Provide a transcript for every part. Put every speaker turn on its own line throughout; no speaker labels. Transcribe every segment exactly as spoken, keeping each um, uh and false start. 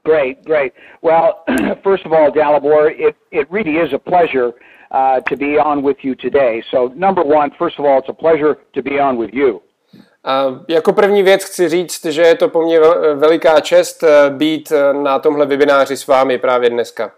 Great, great. Well, first of all, Dalibor, it, it really is a pleasure uh, to be on with you today. So, number one, first of all, it's a pleasure to be on with you.
Uh, jako první věc chci říct, že je to po mně veliká čest být na tomhle webináři s vámi právě dneska.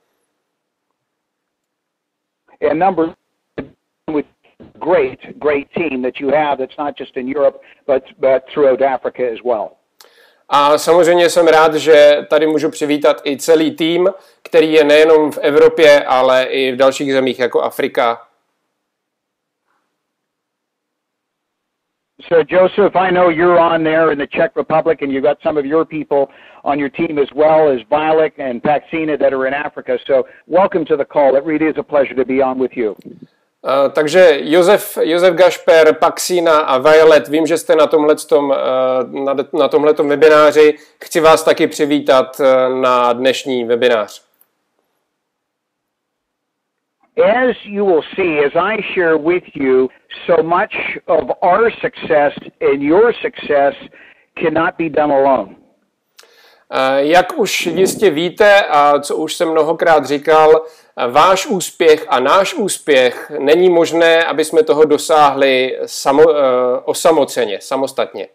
And number with great, great team that you have that's not just in Europe, but, but throughout Africa as well.
A samozřejmě jsem rád, že tady můžu přivítat i celý tým, který je nejenom v Evropě, ale i v dalších zemích jako Afrika.
So Joseph, I know you're on there in the Czech Republic and you've got some of your people on your team as well as Violet and Paxina that are in Africa. So welcome to the call. It really is a pleasure to be on with you.
Uh, takže Josef, Josef Gašper, Paxina a Violet, vím, že jste na tomhletom, uh, na, na tomhletom webináři. Chci vás taky přivítat uh, na dnešní webinář.
As you will see, as I share with you, so much of our success and your success cannot be done alone.
Jak už jistě víte a co už jsem mnohokrát říkal, váš úspěch a náš úspěch není možné, aby jsme toho dosáhli samo, osamoceně, samostatně.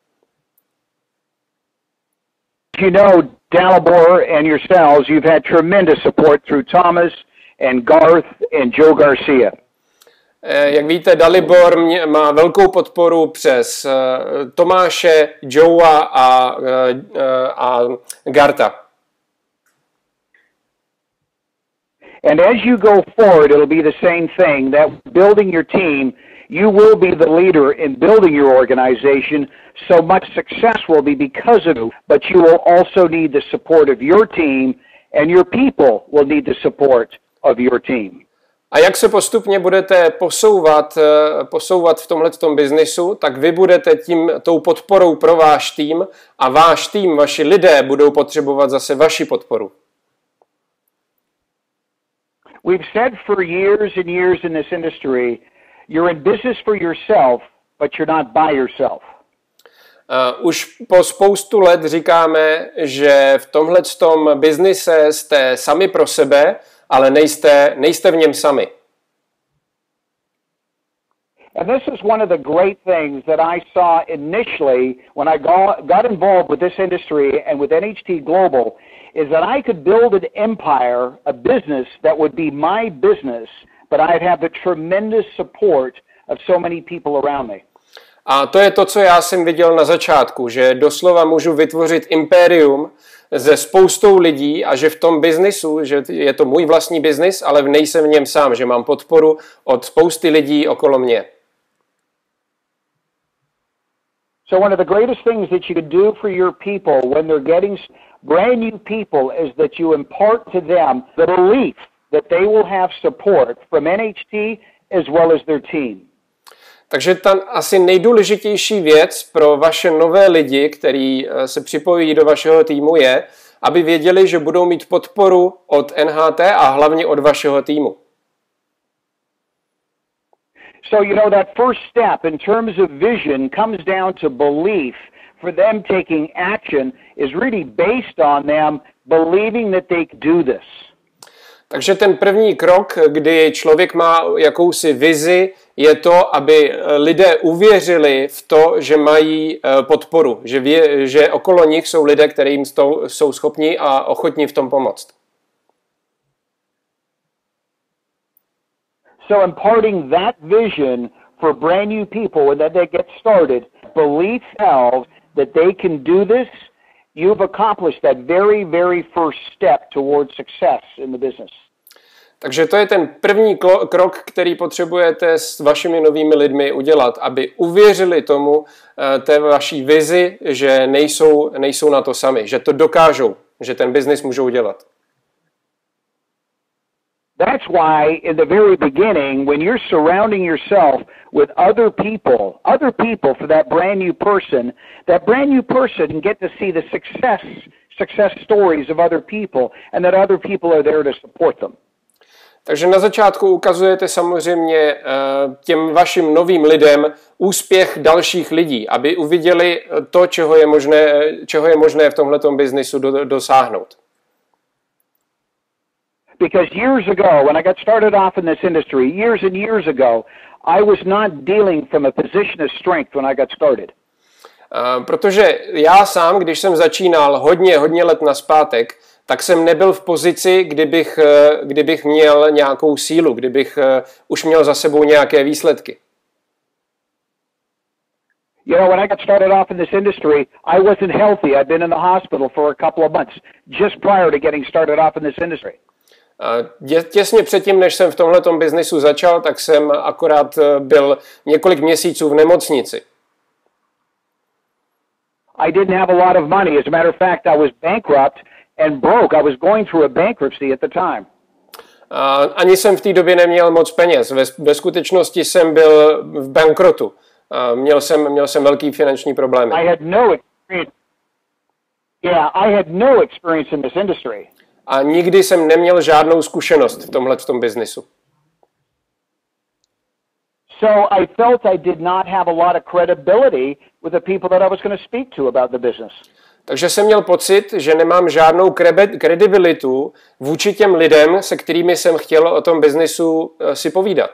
You know, Dalibor and yourselves, you've had tremendous support through Thomas and Garth and Joe Garcia.
Jak víte, Dalibor mě, má velkou podporu přes uh, Tomáše, Joea a, uh, a Garta.
And as you go forward, it'll be the same thing, that building your team, you will be the leader in building your organization. So much success will be because of you, but you will also need the support of your team, and your people will need the support of your team.
A jak se postupně budete posouvat, posouvat v tomhletom biznisu, tak vy budete tím, tou podporou pro váš tým a váš tým, vaši lidé budou potřebovat zase vaši podporu.
We've said for years and years in this industry, you're in business for yourself, but you're not by yourself.
Uh, už po spoustu let říkáme, že v tomhletom biznise jste sami pro sebe, ale nejste, nejste v něm sami.
And this is one of the great things that I saw initially when I got, got involved with this industry and with N H T Global, is that I could build an empire, a business that would be my business, but I'd have the tremendous support of so many people around me.
A to je to, co já jsem viděl na začátku, že doslova můžu vytvořit impérium se spoustou lidí a že v tom biznisu, že je to můj vlastní biznis, ale nejsem v něm sám, že mám podporu od spousty lidí okolo mě.
So one of the greatest things that you could do for your people when they're getting brand new people is that you impart to them the belief that they will have support from N H T as well as their team.
Takže ta asi nejdůležitější věc pro vaše nové lidi, kteří se připojí do vašeho týmu, je, aby věděli, že budou mít podporu od N H T a hlavně od vašeho týmu.
So, you know, that first step in terms of vision comes down to belief. For them taking action is really based on them believing that they can do this.
Takže ten první krok, kdy člověk má jakousi vizi, je to, aby lidé uvěřili v to, že mají podporu, že, vě, že okolo nich jsou lidé, kteří jim jsou schopni a ochotní v tom pomoct.
So imparting that vision for brand new people when they get started, belief themselves that they can do this, you've accomplished that very, very first step towards success in the business.
Takže to je ten první krok, který potřebujete s vašimi novými lidmi udělat, aby uvěřili tomu té vaší vizi, že nejsou, nejsou na to sami, že to dokážou, že ten biznis můžou dělat.
That's why in the very beginning, when you're surrounding yourself with other people, other people for that brand new person, that brand new person can get to see the success, success stories of other people, and that other people are there to support them.
Takže na začátku ukazujete samozřejmě těm vašim novým lidem úspěch dalších lidí, aby uviděli to, čeho je možné, čeho je možné v tomhletom biznisu do, dosáhnout.
Because years ago, when I got started off in this industry, years and years ago, I was not dealing from a position of strength when I got started.
Uh, protože já sám, když jsem začínal hodně, hodně let nazpátek, tak jsem nebyl v pozici, kdybych, kdybych měl nějakou sílu, kdybych už měl za sebou nějaké výsledky.
You know, when I got started off in this industry, I wasn't healthy. I'd been in the hospital for a couple of months just prior to getting started off in this industry.
Těsně předtím, než jsem v tomhletom biznisu začal, tak jsem akorát byl několik měsíců v nemocnici.
I didn't have a lot of money. As a matter of fact, I was bankrupt and broke. I was going through a bankruptcy at the time.
Uh, ani jsem v té době neměl moc peněz. Ve, ve skutečnosti jsem byl v bankrotu. Uh, měl jsem, měl jsem velký finanční problémy.
I had no experience. Yeah, I had no experience in this industry.
A nikdy jsem neměl žádnou zkušenost v tomhle v tom biznisu.
So I felt I did not have a lot of credibility with the people that I was going to speak to about the business.
Takže jsem měl pocit, že nemám žádnou kredibilitu vůči těm lidem, se kterými jsem chtěl o tom biznisu si povídat.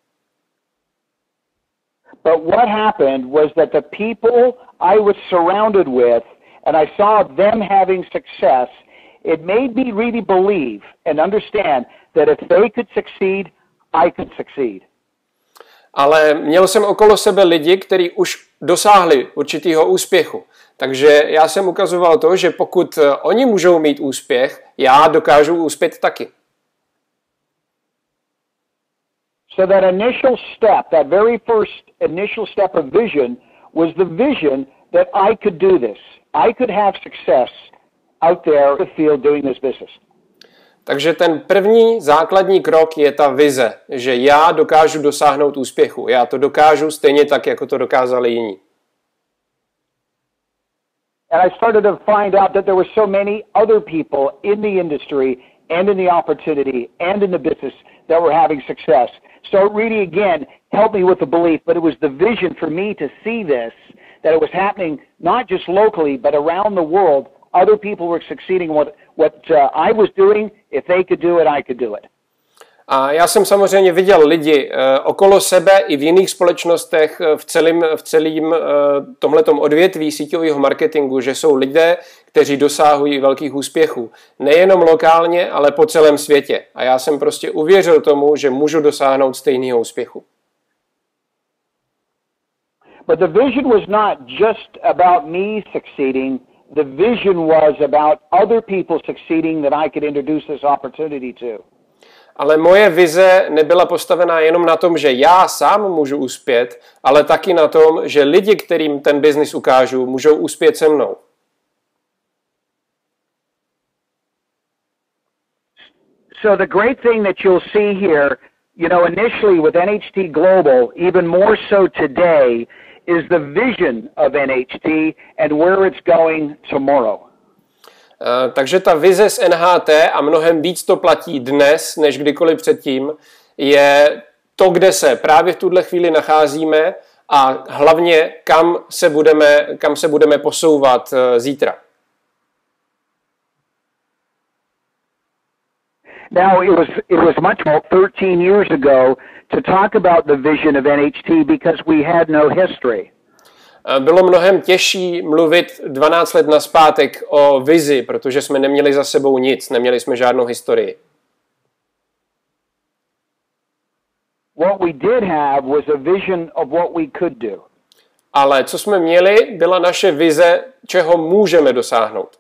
But what happened was that the people I was surrounded with, and I saw them having success, it made me really believe and understand that if they could succeed, I could succeed.
Ale měl jsem okolo sebe lidi, kteří už dosáhli určitého úspěchu. Takže já jsem ukazoval to, že pokud oni můžou mít úspěch, já dokážu uspět taky.
So that initial step, that very first initial step of vision was the vision that I could do this. I could have success out there in the field doing this business.
Takže ten první základní krok je ta vize, že já dokážu dosáhnout úspěchu. Já to dokážu stejně tak, jako to dokázali jiní.
And I started to find out that there were so many other people in the industry and in the opportunity and in the business that were having success. So it really, again, helped me with the belief, but it was the vision for me to see this, that it was happening not just locally, but around the world. Other people were succeeding what, what uh, I was doing. If they could do it, I could do it.
A já jsem samozřejmě viděl lidi uh, okolo sebe i v jiných společnostech v celém, v celém uh, tomhletom odvětví síťového marketingu, že jsou lidé, kteří dosahují velkých úspěchů. Nejenom lokálně, ale po celém světě. A já jsem prostě uvěřil tomu, že můžu dosáhnout stejného úspěchu.
But the vision was not just about me succeeding. The vision was about other people succeeding that I could introduce this opportunity to.
Ale moje vize nebyla postavená jenom na tom, že já sám můžu uspět, ale taky na tom, že lidi, kterým ten biznis ukážu, můžou uspět se mnou.
So the great thing that you'll see here, you know, initially with N H T Global, even more so today, is the vision of N H T and where it's going tomorrow.
Uh, takže ta vize z N H T, a mnohem víc to platí dnes, než kdykoliv předtím, je to, kde se právě v tuhle chvíli nacházíme a hlavně kam se budeme, kam se budeme posouvat uh, zítra.
Now, it was, it was much more thirteen years ago to talk about the vision of N H T because we had no history.
Bylo mnohem těžší mluvit dvanáct let nazpátek o vizi, protože jsme neměli za sebou nic, neměli jsme žádnou historii.
What we did have was a vision of what we could do.
Ale co jsme měli, byla naše vize, čeho můžeme dosáhnout.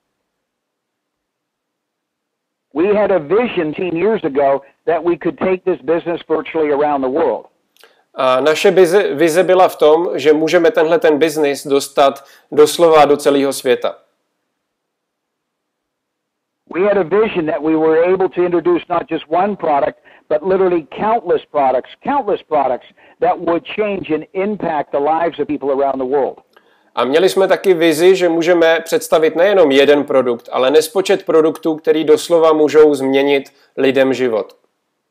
We had a vision ten years ago that we could take this business virtually around the world.
A naše vize, vize byla v tom, že můžeme tenhle ten biznis dostat doslova do celého světa.
We had a vision that we were able to introduce not just one product, but literally countless products, countless products that would change and impact the lives of people around the world.
A měli jsme taky vizi, že můžeme představit nejenom jeden produkt, ale nespočet produktů, který doslova můžou změnit lidem život.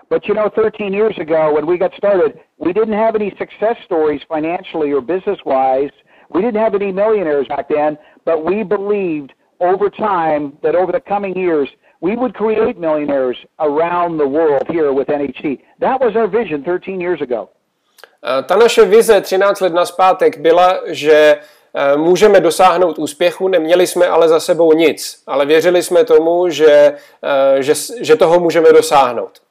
But you know, thirteen years ago when we got started, we didn't have any success stories financially or business-wise. We didn't have any millionaires back then, but we believed over time that over the coming years, we would create millionaires around the world here with N H T. That was our vision thirteen years ago.
Ta naše vize třináct let nazpátek byla, že můžeme dosáhnout úspěchu, neměli jsme ale za sebou nic, ale věřili jsme tomu, že, že, že toho můžeme dosáhnout.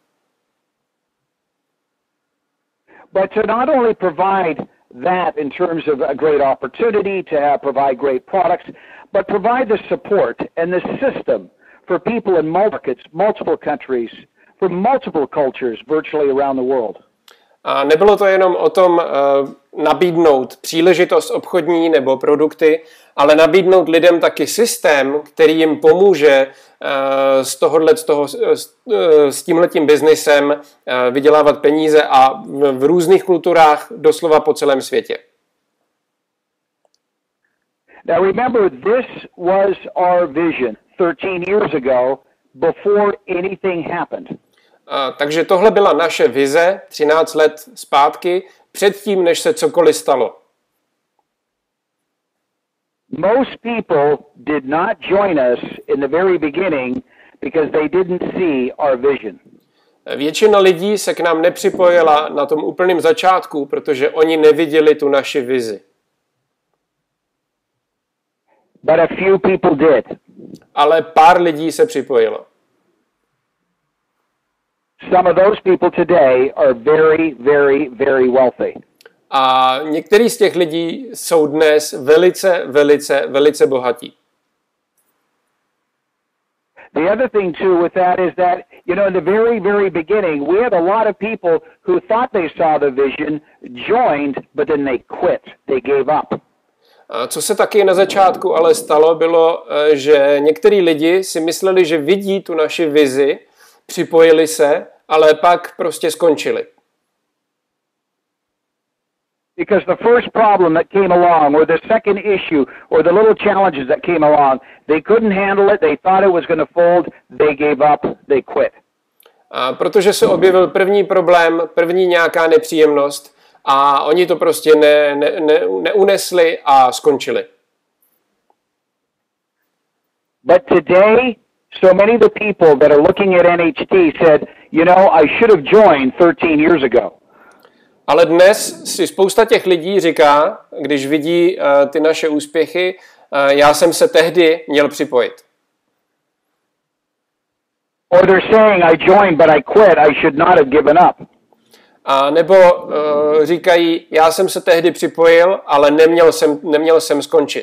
But to not only provide that in terms of a great opportunity to have, provide great products, but provide the support and the system for people in markets, multiple countries, for multiple cultures virtually around the world.
A nebylo to jenom o tom uh, nabídnout příležitost obchodní nebo produkty, ale nabídnout lidem taky systém, který jim pomůže uh, z tohohle, z toho, s, uh, s tímhletím biznisem uh, vydělávat peníze a v, v různých kulturách doslova po celém světě.
Now remember, this was our vision thirteen years ago before anything happened.
Uh, takže tohle byla naše vize třináct let zpátky, předtím, než se cokoliv stalo.
Most people did not join us in the very beginning because they didn't see our vision.
Většina lidí se k nám nepřipojila na tom úplném začátku, protože oni neviděli tu naši vizi.
But a few people did.
Ale pár lidí se připojilo.
Some of those people today are very, very, very wealthy.
A některý z těch lidí jsou dnes velice, velice, velice bohatí.
The other thing too with that is that, you know, in the very, very beginning, we had a lot of people who thought they saw the vision, joined, but then they quit. They gave up.
A co se taky na začátku ale stalo, bylo, že některý lidi si mysleli, že vidí tu naši vizi, připojili se, ale pak prostě skončili.
Because the first problem that came along, or the second issue, or the little challenges that came along, they couldn't handle it, they thought it was going to fold, they gave up, they quit.
A protože se objevil první problém, první nějaká nepříjemnost a oni to prostě ne, ne, ne, neunesli a skončili.
But today, so many of the people that are looking at N H T said, you know, I should have joined thirteen years ago.
Ale dnes si spousta těch lidí říká, když vidí uh, ty naše úspěchy, uh, já jsem se tehdy měl připojit.
Or they're saying, I joined, but I quit. I should not have given up.
A nebo uh, říkají, já jsem se tehdy připojil, ale neměl jsem, neměl jsem skončit.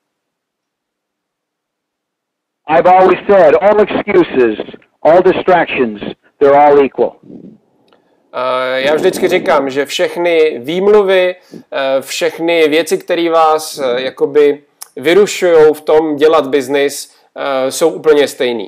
I've always said, all excuses, all distractions, they're all equal.
Já vždycky říkám, že všechny výmluvy, všechny věci, které vás jakoby vyrušují v tom dělat biznis, jsou úplně stejný.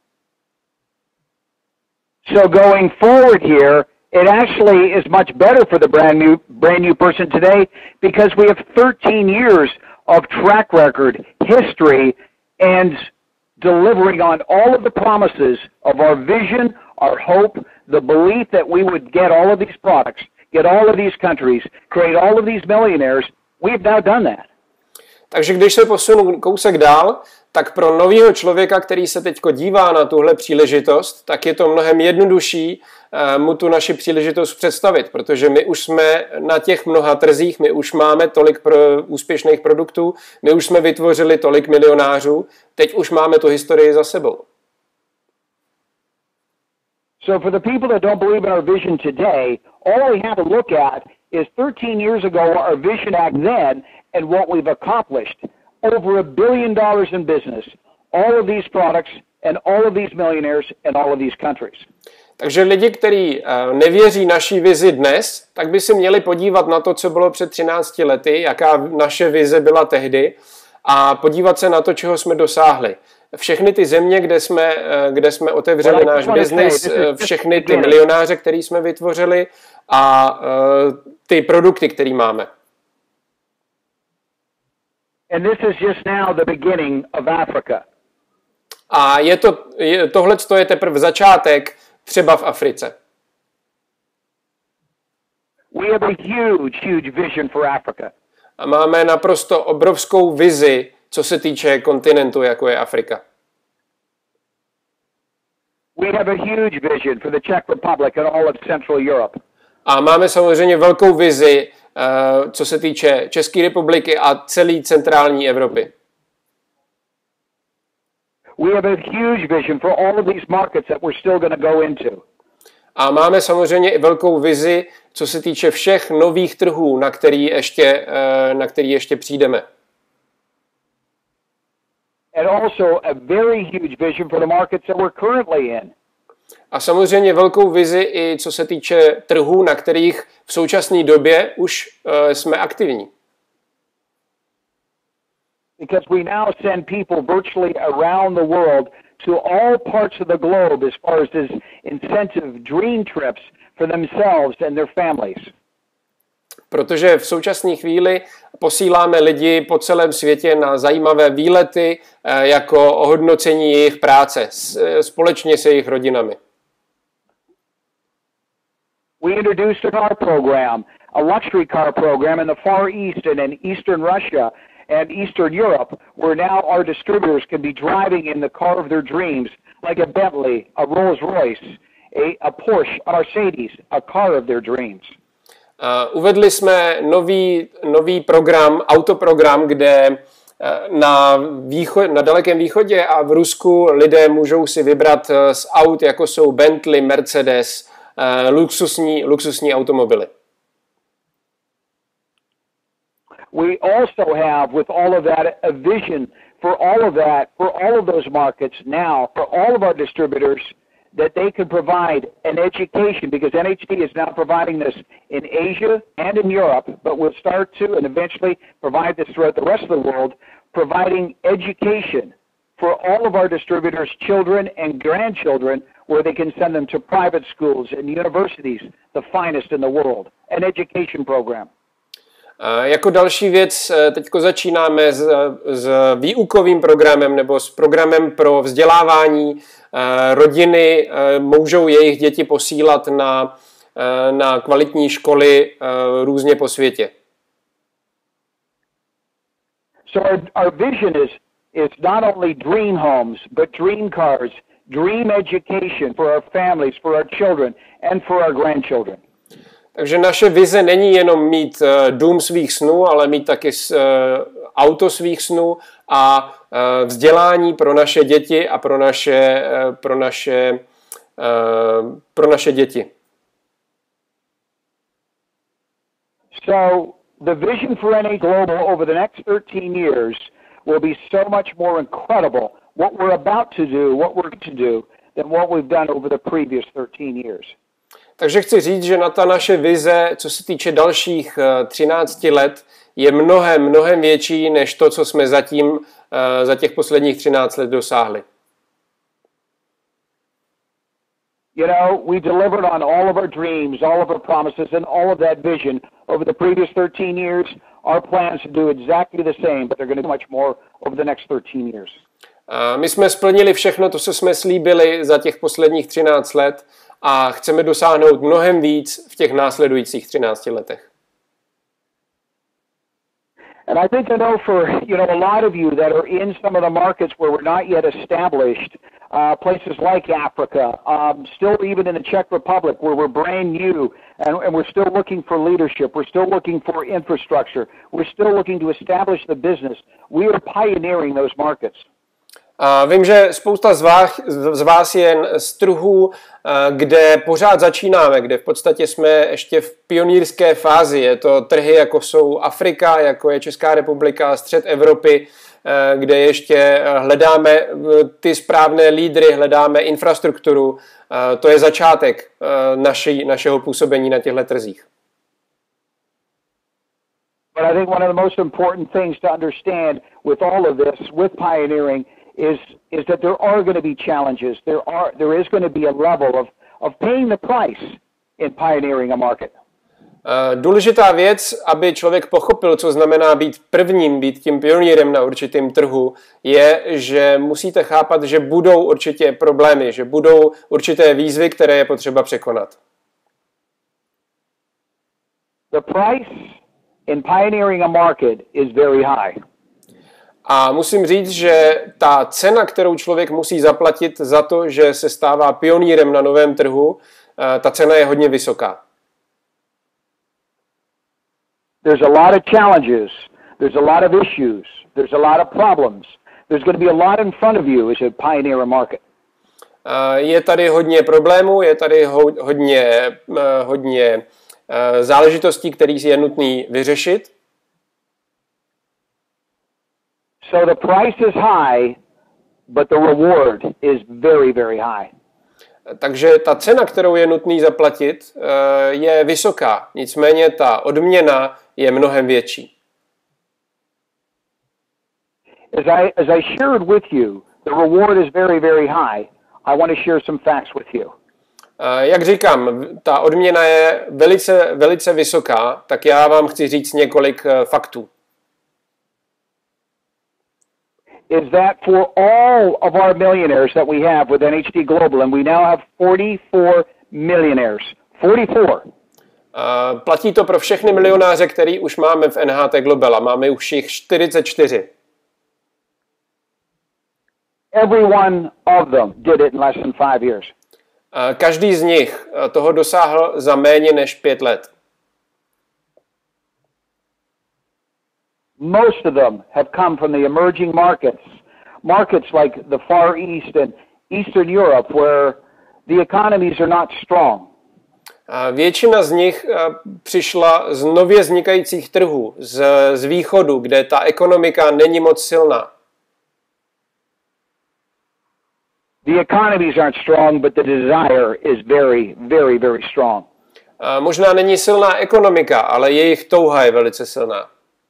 So going forward here, it actually is much better for the brand new brand new person today because we have thirteen years of track record, history, and delivering on all of the promises of our vision, our hope, the belief that we would get all of these products, get all of these countries, create all of these millionaires. We've now done that.
Takže když se posunu kousek dál, tak pro nového člověka, který se teď dívá na tuhle příležitost, tak je to mnohem jednodušší uh, mu tu naši příležitost představit, protože my už jsme na těch mnoha trzích, my už máme tolik pro úspěšných produktů, my už jsme vytvořili tolik milionářů, teď už máme tu historii za sebou.
So for the people that don't believe in our vision today, all we have to look at is thirteen years ago our vision back then and what we've accomplished. Over a billion dollars in business, all of these products and all of these millionaires and all of these countries.
Takže lidi, kteří nevěří naší vizi dnes, tak by si měli podívat na to, co bylo před třinácti lety, jaká naše vize byla tehdy a podívat se na to, čeho jsme dosáhli. Všechny ty země, kde jsme, kde jsme otevřeli náš biznis, všechny ty milionáře, který jsme vytvořili a ty produkty, které máme.
And this is just now the beginning of Africa.
A je to, je, tohleto je teprve začátek třeba v Africe.
We have a huge, huge vision for Africa.
A máme naprosto obrovskou vizi, co se týče kontinentu, jako je Afrika.
We have a huge vision for the Czech Republic and all of Central Europe.
A máme samozřejmě velkou vizi, uh, co se týče České republiky a celé centrální Evropy.
We have a huge vision for all of these markets that we're still going to go into.
A máme samozřejmě i velkou vizi, co se týče všech nových trhů, na který ještě, uh, na který ještě přijdeme.
And also a very huge vision for the markets that we're currently in.
A samozřejmě velkou vizi i co se týče trhů, na kterých v současné době už uh, jsme aktivní.
Because we now send people virtually around the world to all parts of the globe as far as this incentive dream trips for themselves and their families.
Protože v současné chvíli posíláme lidi po celém světě na zajímavé výlety jako ohodnocení jejich práce společně se jejich rodinami.
We introduced a car program, a luxury car program in the Far East and in Eastern Russia and Eastern Europe, where now our distributors can be driving in the car of their dreams, like a Bentley, a Rolls-Royce, a, a Porsche, a Mercedes, a car of their dreams.
Uh, uvedli jsme nový, nový program, autoprogram, kde uh, na, východ, na Dalekém východě a v Rusku lidé můžou si vybrat z aut, jako jsou Bentley, Mercedes, uh, luxusní, luxusní automobily.
We also have, with all of that, a vision for all of that, for all of those markets now, for all of our distributors, that they can provide an education, because N H D is now providing this in Asia and in Europe, but we'll start to and eventually provide this throughout the rest of the world, providing education for all of our distributors' children and grandchildren, where they can send them to private schools and universities, the finest in the world, an education program.
Jako další věc teďko začínáme s, s výukovým programem nebo s programem pro vzdělávání. Rodiny můžou jejich děti posílat na, na kvalitní školy různě po světě.
So our, our vision is, is not only dream homes, but dream cars, dream education for our families, for our children, and for our grandchildren.
Takže naše vize není jenom mít uh, dům svých snů, ale mít taky uh, auto svých snů a uh, vzdělání pro naše děti a pro naše, uh, pro naše, uh, pro naše děti.
So the vision for N A Global over the next thirteen years will be so much more incredible what we're about to do, what we're going to do, than what we've done over the previous thirteen years.
Takže chci říct, že na ta naše vize, co se týče dalších třinácti let, je mnohem, mnohem větší než to, co jsme zatím za těch posledních třináct let dosáhli.
You know, we delivered on all of our dreams, all of our promises, and all of that vision over the previous thirteen years. Our plans to do exactly the same, but they're going to do much more over the next thirteen years.
My jsme splnili všechno to, co jsme slíbili za těch posledních třináct let a chceme dosáhnout mnohem víc v těch následujících třinácti letech.
And I think I know for, you know, a lot of you that are in some of the markets where we're not yet established, uh, places like Africa, um, still even in the Czech Republic where we're brand new and, and we're still looking for leadership, we're still looking for infrastructure, we're still looking to establish the business. We are pioneering those markets.
A vím, že spousta z vás, z vás je z trhů, kde pořád začínáme, kde v podstatě jsme ještě v pionýrské fázi. Je to trhy, jako jsou Afrika, jako je Česká republika, střed Evropy, kde ještě hledáme ty správné lídry, hledáme infrastrukturu. To je začátek naši, našeho působení na těchto trzích.
But I think one of the most important things to understand with all of this, with pioneering, is is that there are going to be challenges. There are there is going to be a level of of paying the price in pioneering a market.
Uh, důležitá věc, aby člověk pochopil, co znamená být prvním, být tím pionýrem na určitém trhu, je, že musíte chápat, že budou určitě problémy, že budou určité výzvy, které je potřeba překonat.
The price in pioneering a market is very high.
A musím říct, že ta cena, kterou člověk musí zaplatit za to, že se stává pionýrem na novém trhu, ta cena je hodně vysoká.
There's a lot of challenges. There's a lot of issues. There's a lot of problems. There's going to be a lot in front of you as you pioneer a market.
Je tady hodně problémů, je tady hodně, hodně záležitostí, které je nutný vyřešit.
So the price is high, but the reward is very, very high.
Takže ta cena, kterou je nutný zaplatit, je vysoká. Nicméně ta odměna je mnohem větší.
As I, as I shared with you, the reward is very, very high. I want to share some facts with you.
Jak říkám, ta odměna je velice, velice vysoká, tak já vám chci říct několik faktů.
Is that for all of our millionaires that we have with N H T Global, and we now have forty-four millionaires. forty-four.
Uh, platí to pro všechny milionáře, který už máme v N H T Global, a máme už jich čtyřicet čtyři.
Every one of them did it in less than five years.
Uh, každý z nich toho dosáhl za méně než pět let.
Most of them have come from the emerging markets, markets like the Far East and Eastern Europe, where the economies are not strong.
A většina z nich přišla z nově vznikajících trhů, z, z východu, kde ta ekonomika není moc silná.
The economies aren't strong, but the desire is very, very, very strong.
A možná není silná ekonomika, ale jejich touha je velice silná.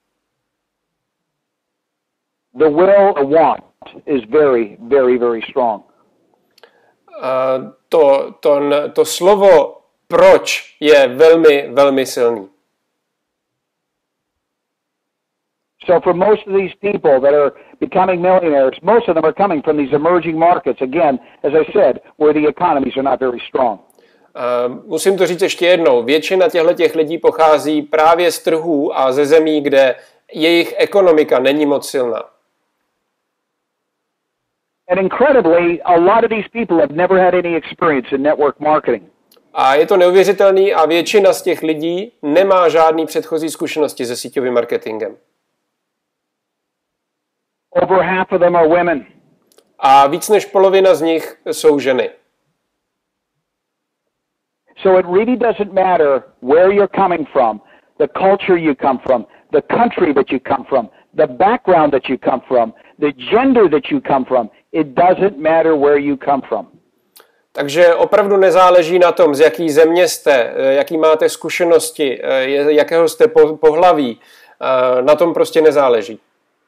The will to want is very, very, very strong.
A to, to, to slovo proč je velmi, velmi silný.
So for most of these people that are becoming millionaires, most of them are coming from these emerging markets, again, as I said, where the economies are not very strong.
Uh, musím to říct ještě jednou. Většina těchto lidí pochází právě z trhů a ze zemí, kde jejich ekonomika není moc silná.
And incredibly, a lot of these people have never had any experience in network marketing.
A je to neuvěřitelný a většina z těch lidí nemá žádný předchozí zkušenosti se síťovým marketingem.
Over half of them are women.
A víc než polovina z nich jsou ženy.
So it really doesn't matter where you're coming from, the culture you come from, the country that you come from, the background that you come from, the gender that you come from. It doesn't matter where you come from.
Takže opravdu nezáleží na tom, z jaký země jste, jaký máte zkušenosti, jakého jste pohlaví. Na tom prostě nezáleží.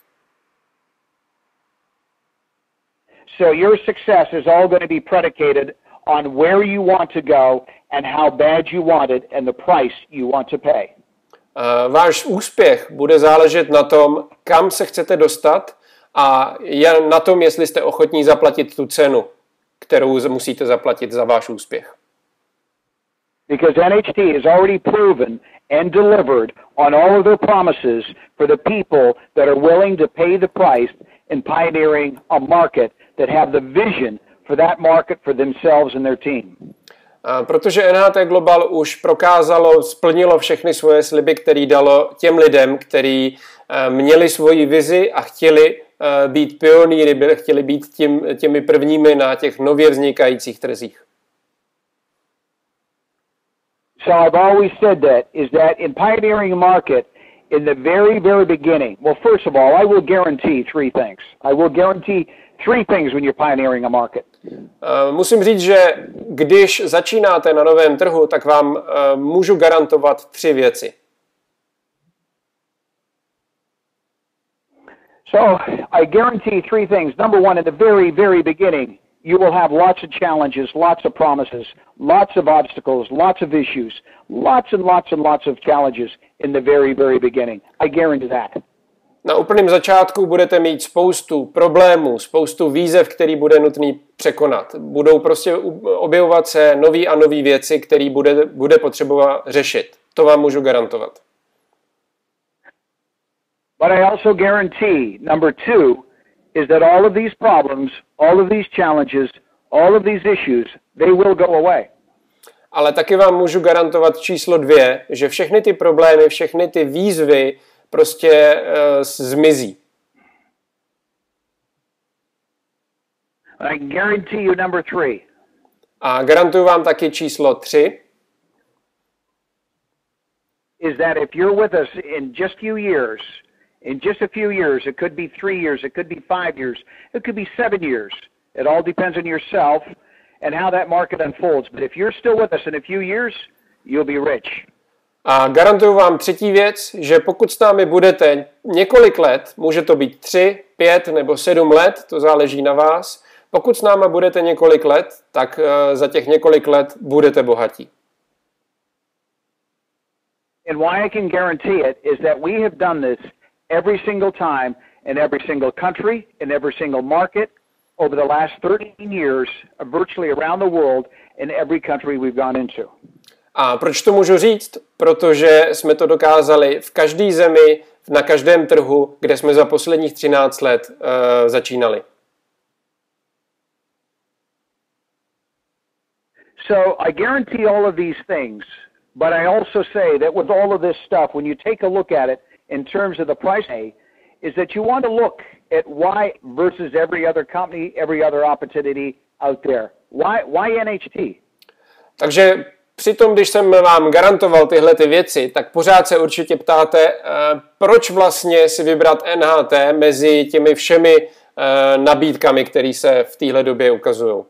So your success is all going to be predicated on where you want to go and how bad you want it and the price you want to pay.
Váš úspěch bude záležet na tom, kam se chcete dostat a je na tom, jestli jste ochotní zaplatit tu cenu, kterou musíte zaplatit za váš úspěch.
Because N H T has already proven and delivered on all of their promises for the people that are willing to pay the price in pioneering a market that have the vision for that market for themselves and their team.
Protože N H T Global už prokázalo, splnilo všechny svoje sliby, které dalo těm lidem, kteří měli svoji vizi a chtěli být pionýry, chtěli být tím, těmi prvními na těch nově vznikajících trzích.
So I've always said that, is that in pioneering a market, in the very, very beginning, well, first of all, I will guarantee three things. I will guarantee three things when you're pioneering a market.
Uh, musím říct, že když začínáte na novém trhu, tak vám uh, můžu garantovat tři věci.
So I guarantee three things. Number one, in the very, very beginning, you will have lots of challenges, lots of promises, lots of obstacles, lots of issues, lots and lots and lots of challenges in the very, very beginning. I guarantee that.
Na úplném začátku budete mít spoustu problémů, spoustu výzev, který bude nutný překonat. Budou prostě objevovat se nový a nový věci, které bude, bude potřeba řešit. To vám můžu garantovat.
But I also guarantee, number two, is that all of these problems, all of these challenges, all of these issues, they will go away.
Ale taky vám můžu garantovat číslo dvě, že všechny ty problémy, všechny ty výzvy prostě uh, zmizí.
I guarantee you number three.
A garantuju vám taky číslo tři.
Is that if you're with us in just few years, in just a few years, it could be three years, it could be five years, it could be seven years. It all depends on yourself and how that market unfolds. But if you're still with us in a few years, you'll be rich.
A garantuju vám třetí věc, že pokud s námi budete několik let, může to být tři, pět nebo sedm let, to záleží na vás. Pokud s námi budete několik let, tak uh, za těch několik let budete bohatí.
And why I can guarantee it is that we have done this every single time in every single country, in every single market over the last thirteen years, virtually around the world, in every country we've gone into.
A proč to můžu říct? Protože jsme to dokázali v každé zemi, na každém trhu, kde jsme za posledních třináct let uh, začínali.
So I guarantee all of these things, but I also say that with all of this stuff, when you take a look at it in terms of the price, is that you want to look at why versus every other company, every other opportunity out there. Why, why N H T?
Takže přitom, když jsem vám garantoval tyhle ty věci, tak pořád se určitě ptáte, proč vlastně si vybrat N H T mezi těmi všemi nabídkami, které se v téhle době ukazují.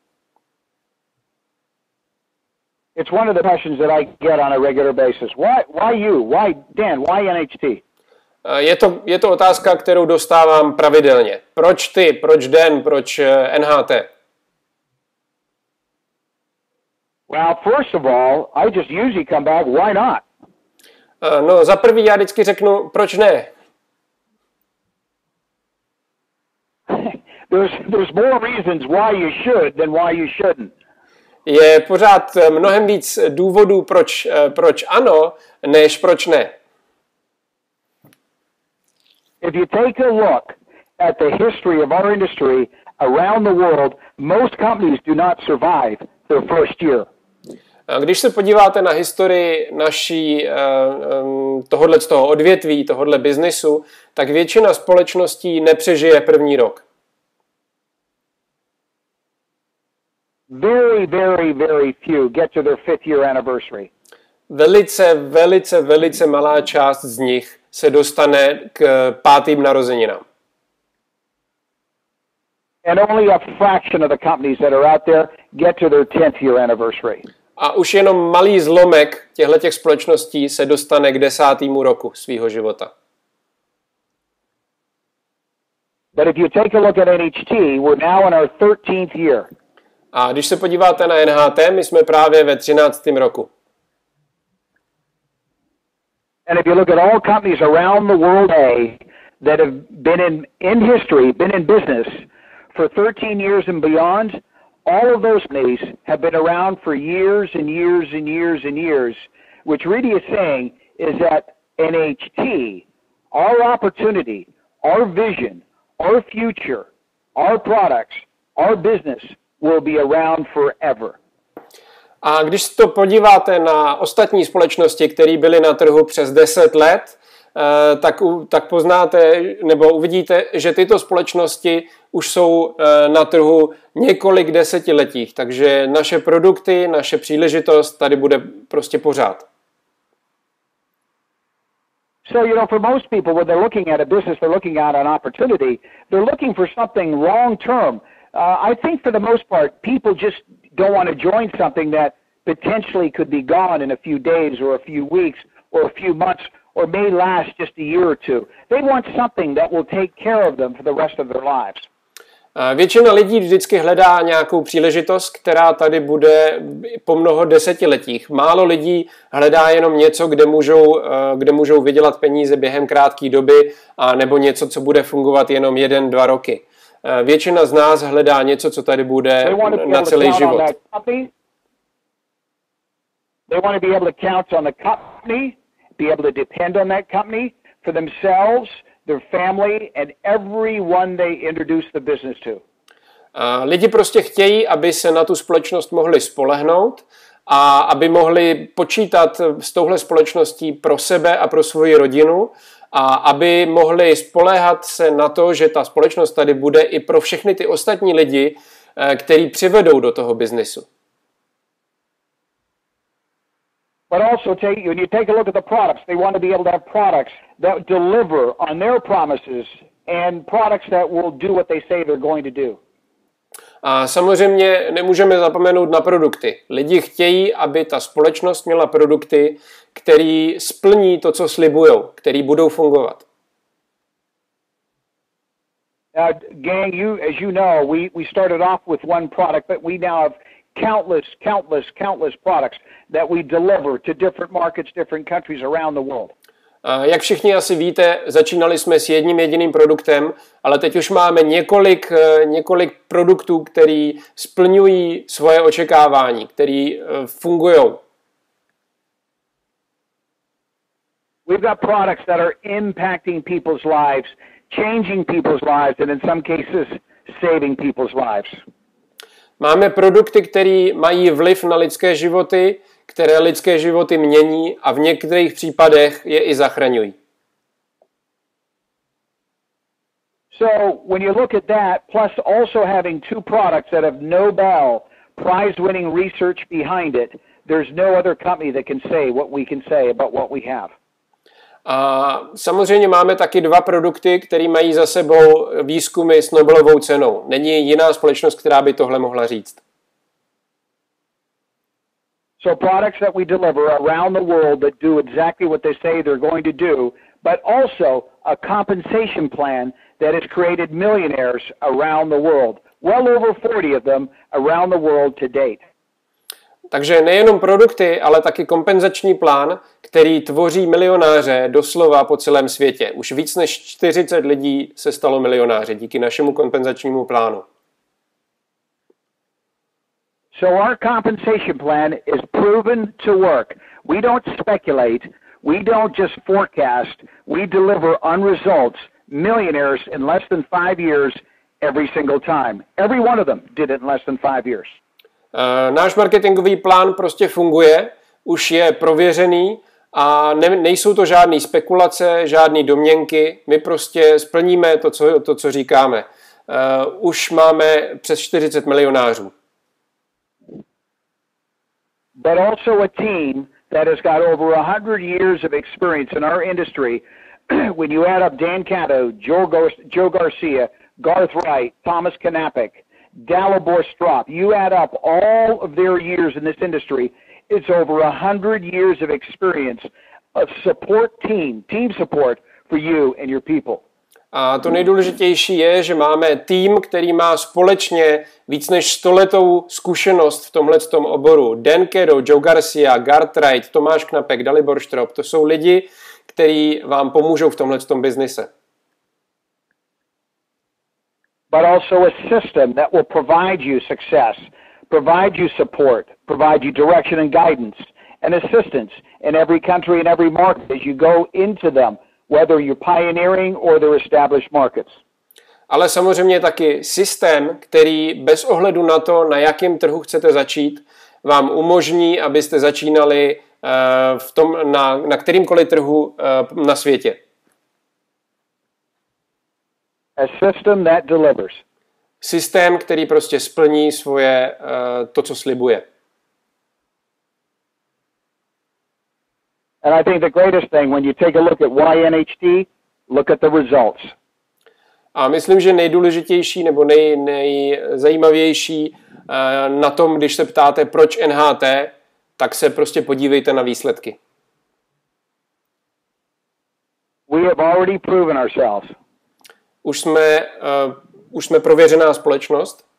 It's one of the questions that I get on a regular basis. Why, why you? Why Dan? Why N H T?
Je to, je to otázka, kterou dostávám pravidelně. Proč ty? Proč Dan? Proč N H T?
Well, first of all, I just usually come back, why not?
No, za prvý já vždycky řeknu, proč ne?
there's, there's more reasons why you should than why you shouldn't.
Je pořád mnohem víc důvodů, proč, proč ano, než proč ne.
If you take a look at the history of our industry around the world, most companies do not survive their first year.
Když se podíváte na historii naší tohodle z toho odvětví, tohodle biznisu, tak většina společností nepřežije první rok.
Very, very, very few get to their fifth year anniversary.
Velice, velice, velice malá část z nich se dostane k pátým narozeninám.
And only a fraction of the companies that are out there get to their tenth year anniversary.
A už jenom malý zlomek těchto společností se dostane k desátému roku svého života.
But if you take a look at N H T, we're now in our thirteenth year.
A když se podíváte na N H T, my jsme právě ve třináctém roku.
And if you look at all companies around the world A that have been in, in history, been in business for thirteen years and beyond, all of those companies have been around for years and years and years and years, which really is saying is that N H T, our opportunity, our vision, our future, our products, our business will be around forever.
A když se to podíváte na ostatní společnosti, které byly na trhu přes deset let, tak, tak poznáte nebo uvidíte, že tyto společnosti už jsou na trhu několik desetiletích. Takže naše produkty, naše příležitost tady bude prostě pořád.
So, you know, for most people, when they're looking at a business, they're looking at an opportunity, they're looking for something long term. Uh, I think for the most part, people just don't want to join something that potentially could be gone in a few days or a few weeks or a few months or may last just a year or two. They want something that will take care of them for the rest of their lives.
Většina lidí vždycky hledá nějakou příležitost, která tady bude po mnoho desetiletích. Málo lidí hledá jenom něco, kde můžou, kde můžou vydělat peníze během krátké doby, a nebo něco, co bude fungovat jenom jeden, dva roky. Většina z nás hledá něco, co tady bude na celý život.
They want to be able to count on the company, be able to depend on that company for themselves, their family, and everyone they introduce the business to.
Uh, lidi prostě chtějí, aby se na tu společnost mohli spolehnout a aby mohli počítat s touhle společností pro sebe a pro svoji rodinu a aby mohli spoléhat se na to, že ta společnost tady bude i pro všechny ty ostatní lidi, který přivedou do toho biznisu.
But also, take, when you take a look at the products, they want to be able to have products that deliver on their promises and products that will do what they say they're going to do.
A samozřejmě nemůžeme zapomenout na produkty. Lidi chtějí, aby ta společnost měla produkty, které splní to, co slibujou, které budou fungovat.
Now, gang, you, as you know, we, we started off with one product, but we now have countless, countless, countless products that we deliver to different markets, different countries around the world.
Jak všichni asi víte, začínali jsme s jedním jediným produktem, ale teď už máme několik, několik produktů, které splňují svoje očekávání, které fungují.
We've got products that are impacting people's lives, changing people's lives, and in some cases saving people's lives.
Máme produkty, které mají vliv na lidské životy, které lidské životy mění a v některých případech je i zachraňují.
So when you look at that, plus also having two products that have Nobel prize-winning research behind it, there's no other company that can say what we can say about what we have.
A samozřejmě máme taky dva produkty, které mají za sebou výzkumy s Nobelovou cenou. Není jiná společnost, která by tohle mohla říct.
So products that we deliver around the world that do exactly what they say they're going to do, but also a compensation plan that has created millionaires around the world. Well over forty of them around the world to date.
Takže nejenom produkty, ale taky kompenzační plán, který tvoří milionáře doslova po celém světě. Už víc než čtyřicet lidí se stalo milionáři díky našemu kompenzačnímu plánu.
So our compensation plan is proven to work. We don't speculate. We don't just forecast. We deliver on results. Millionaires in less than five years every single time. Every one of them did it in less than five years.
Uh, náš marketingový plán prostě funguje, už je prověřený a ne, nejsou to žádné spekulace, žádné domněnky. My prostě splníme to, co, to, co říkáme. Uh, už máme přes čtyřicet milionářů.
But also a team that has got over one hundred years of experience in our industry. When you add up Dan Cato, Joe, Gar- Joe Garcia, Garth Wright, Thomas Knappich, Dalibor Strop, you add up all of their years in this industry, it's over one hundred years of experience of support team, team support for you and your people.
A to nejdůležitější je, že máme tým, který má společně víc než stoletou zkušenost v tomhletom oboru. Dan Cato, Joe Garcia, Garth Wright, Tomáš Knapek, Dalibor Strop, to jsou lidi, kteří vám pomůžou v tomhletom biznise.
But also a system that will provide you success, provide you support, provide you direction and guidance and assistance in every country and every market as you go into them, whether you're pioneering or they're established markets.
Ale samozřejmě taky systém, který bez ohledu na to, na jakém trhu chcete začít, vám umožní, abyste začínali uh, v tom, na, na kterýmkoliv trhu uh, na světě.
A system that delivers.
Systém, který prostě splní svoje, uh, to, co slibuje.
And I think the greatest thing, when you take a look at Y N H T, look at the results.
A myslím, že nejdůležitější nebo nej, nejzajímavější uh, na tom, když se ptáte, proč N H T, tak se prostě podívejte na výsledky.
We have already proven ourselves.
Už jsme, uh, už jsme prověřená společnost.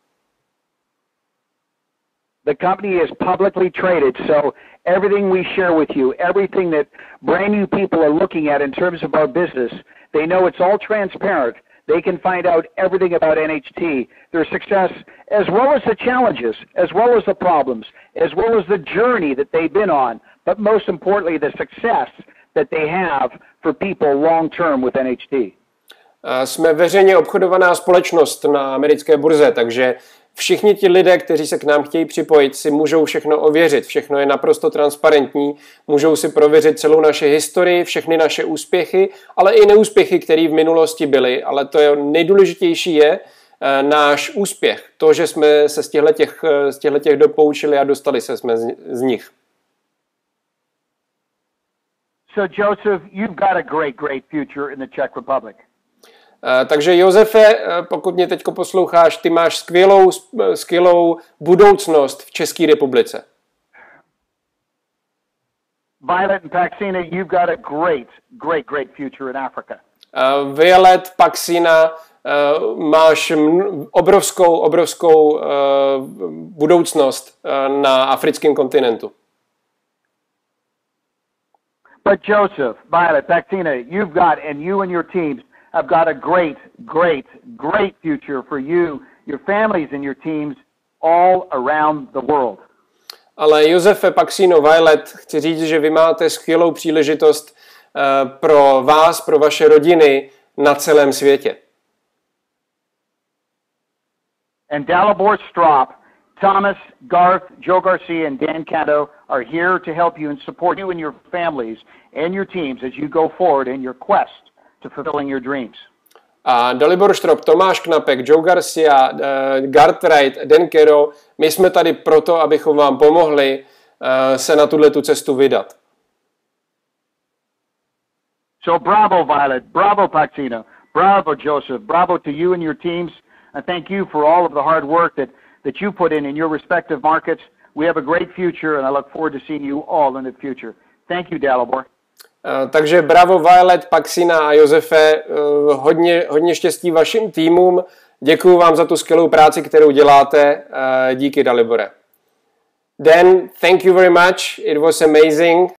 The company is publicly traded, so everything we share with you, everything that brand new people are looking at in terms of our business, they know it's all transparent. They can find out everything about N H T, their success, as well as the challenges, as well as the problems, as well as the journey that they've been on, but most importantly, the success that they have for people long term with N H T.
Jsme veřejně obchodovaná společnost na americké burze, takže všichni ti lidé, kteří se k nám chtějí připojit, si můžou všechno ověřit. Všechno je naprosto transparentní, můžou si prověřit celou naši historii, všechny naše úspěchy, ale i neúspěchy, které v minulosti byly. Ale to je, nejdůležitější je e, náš úspěch. To, že jsme se z těchto z těchto dob poučili a dostali se jsme z, z nich.
So Joseph, you've got a great, great future in the Czech Republic.
Takže Josefe, pokud mě teď posloucháš, ty máš skvělou, skvělou budoucnost v České republice.
Violet and Paxina, you've got a great, great, great future in Africa.
Violet, Paxina, máš obrovskou, obrovskou budoucnost na africkém kontinentu.
But Joseph, Violet, Paxina, you've got, and you and your teams have got a great, great, great future for you, your families and your teams all around the world.
Ale Josefe, Paxino, Violet, chci říct, že vy máte skvělou příležitost uh, pro vás, pro vaše rodiny na celém světě.
And Dalibor Strop, Thomas, Garth, Joe Garcia, and Dan Canto are here to help you and support you and your families and your teams as you go forward in your quest to fulfilling your dreams.
A Dalibor Strop, Tomáš Knapek, Joe Garcia, uh, Garth Wright, Dan Kero, my jsme tady proto, abychom vám pomohli uh, se na tuhletu cestu vydat.
So bravo Violet, bravo Paxina, bravo Joseph, bravo to you and your teams, and thank you for all of the hard work that, that you put in in your respective markets. We have a great future and I look forward to seeing you all in the future. Thank you, Dalibor.
Uh, takže bravo Violet, Paxina a Josefe, uh, hodně, hodně štěstí vašim týmům. Děkuju vám za tu skvělou práci, kterou děláte. Uh, díky, Dalibore. Dan, thank you very much. It was amazing.